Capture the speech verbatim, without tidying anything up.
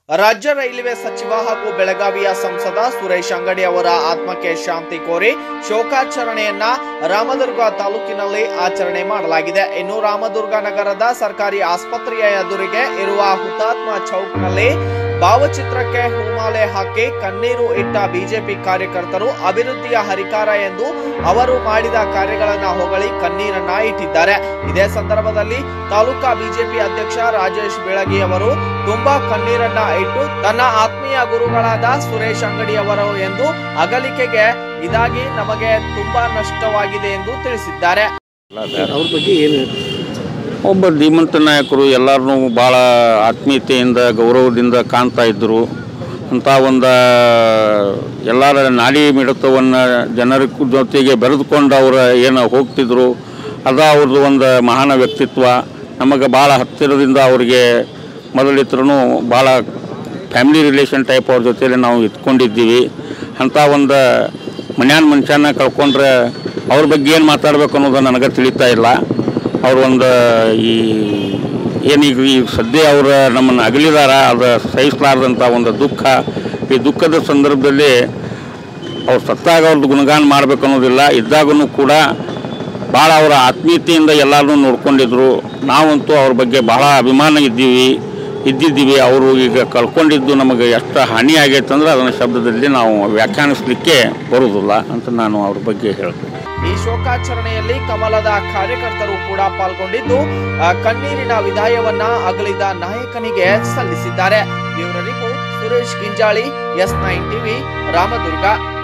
ರಾಜ್ಯ ರೈಲ್ವೆ ಸಚಿವ ಹಾಗೂ ಬೆಳಗಾವಿಯ ಸಂಸದ ಸುರೇಶ್ ಅಂಗಡಿ ಅವರ ಆತ್ಮಕ್ಕೆ ಶಾಂತಿ ಕೋರಿ ಶೋಕಾಚರಣೆಯನ್ನ ರಾಮದುರ್ಗ ತಾಲೂಕಿನಲ್ಲಿ ಆಚರಣೆ ಮಾಡಲಾಗಿದೆ. ಇನ್ನು ರಾಮದುರ್ಗ ನಗರದ ಸರ್ಕಾರಿ ಆಸ್ಪತ್ರೆಯ ಎದುರಿಗೆ ಇರುವ ಹುತಾತ್ಮ ಚೌಕ್ನಲ್ಲಿ ಭಾವಚಿತ್ರಕ್ಕೆ ಹೂಮಾಲೆ ಹಾಕಿ ಕಣ್ಣೀರು ಇಟ್ಟ ಬಿಜೆಪಿ ಕಾರ್ಯಕರ್ತರು ಅಭಿವೃದ್ಧಿಯ ಹರಿಕಾರ ಎಂದು ಅವರು ಮಾಡಿದ ಕಾರ್ಯಗಳನ್ನು ಹೊಗಳಿ ಕಣ್ಣೀರನ್ನ ಇಟ್ಟಿದ್ದಾರೆ. ಇದೇ ಸಂದರ್ಭದಲ್ಲಿ ತಾಲೂಕಾ ಬಿಜೆಪಿ ಅಧ್ಯಕ್ಷ ರಾಜೇಶ್ ಬೆಳಗಿ ಅವರು ತುಂಬಾ ಕಣ್ಣೀರನ್ನ ಇಟ್ಟು ತನ್ನ ಆತ್ಮೀಯ ಗುರುಗಳಾದ ಸುರೇಶ್ ಅಂಗಡಿ ಅವರು ಎಂದು ಅಗಲಿಕೆಗೆ ಇದಾಗಿ ನಮಗೆ ತುಂಬಾ ನಷ್ಟವಾಗಿದೆ ಎಂದು ತಿಳಿಸಿದ್ದಾರೆ. ಅವ್ರ ಬಗ್ಗೆ ಏನು ಒಬ್ಬ ಧೀಮಂತ ನಾಯಕರು ಎಲ್ಲರನ್ನೂ ಭಾಳ ಆತ್ಮೀಯತೆಯಿಂದ ಗೌರವದಿಂದ ಕಾಣ್ತಾ ಇದ್ದರು. ಅಂಥ ಒಂದು ಎಲ್ಲರ ನಾಡಿ ಮಿಡಿತವನ್ನು ಜನರ ಜೊತೆಗೆ ಬೆರೆದುಕೊಂಡು ಅವರು ಏನು ಹೋಗ್ತಿದ್ರು, ಅದ ಅವ್ರದ್ದು ಒಂದು ಮಹಾನ ವ್ಯಕ್ತಿತ್ವ. ನಮಗೆ ಭಾಳ ಹತ್ತಿರದಿಂದ ಅವ್ರಿಗೆ ಮೊದಲಿದ್ರೂ ಭಾಳ ಫ್ಯಾಮಿಲಿ ರಿಲೇಷನ್ ಟೈಪ್ ಅವ್ರ ಜೊತೆಯಲ್ಲಿ ನಾವು ಇಟ್ಕೊಂಡಿದ್ದೀವಿ. ಅಂಥ ಒಂದು ಮನ್ಯಾನ ಮನುಷ್ಯನ ಕಳ್ಕೊಂಡ್ರೆ ಅವ್ರ ಬಗ್ಗೆ ಏನು ಮಾತಾಡಬೇಕು ಅನ್ನೋದು ನನಗೆ ತಿಳಿತಾ ಇಲ್ಲ. ಅವ್ರು ಒಂದು ಈ ಏನೀಗ ಈ ಸದ್ಯ ಅವರು ನಮ್ಮನ್ನು ಅಗಲಿದಾರ, ಅದು ಸಹಿಸಲಾರ್ದಂಥ ಒಂದು ದುಃಖ. ಈ ದುಃಖದ ಸಂದರ್ಭದಲ್ಲಿ ಅವ್ರು ಸತ್ತಾಗ ಅವ್ರದ್ದು ಗುಣಗಾನ ಮಾಡಬೇಕು ಅನ್ನೋದಿಲ್ಲ, ಇದ್ದಾಗೂ ಕೂಡ ಭಾಳ ಅವರ ಆತ್ಮೀಯತೆಯಿಂದ ಎಲ್ಲರೂ ನೋಡ್ಕೊಂಡಿದ್ರು. ನಾವಂತೂ ಅವ್ರ ಬಗ್ಗೆ ಭಾಳ ಅಭಿಮಾನ ಇದ್ದೀವಿ ಇದ್ದಿದ್ದೀವಿ ಅವರು ಈಗ ಕಳ್ಕೊಂಡಿದ್ದು ನಮಗೆ ಎಷ್ಟು ಹಾನಿ ಆಗೈತೆ ಅಂದ್ರೆ ಅದನ್ನು ಶಬ್ದದಲ್ಲಿ ನಾವು ವ್ಯಾಖ್ಯಾನಿಸಲಿಕ್ಕೆ ಬರುವುದಿಲ್ಲ ಅಂತ ನಾನು ಅವ್ರ ಬಗ್ಗೆ ಹೇಳ್ತೀನಿ. ಈ ಶೋಕಾಚರಣೆಯಲ್ಲಿ ಕಮಲದ ಕಾರ್ಯಕರ್ತರು ಕೂಡ ಪಾಲ್ಗೊಂಡಿದ್ದು ಕಣ್ಣೀರಿನ ವಿದಾಯವನ್ನ ಅಗಲಿದ ನಾಯಕನಿಗೆ ಸಲ್ಲಿಸಿದ್ದಾರೆ. ಇವರರಿಗೂ Suresh Ginjali, S nine TV, Ramdurg.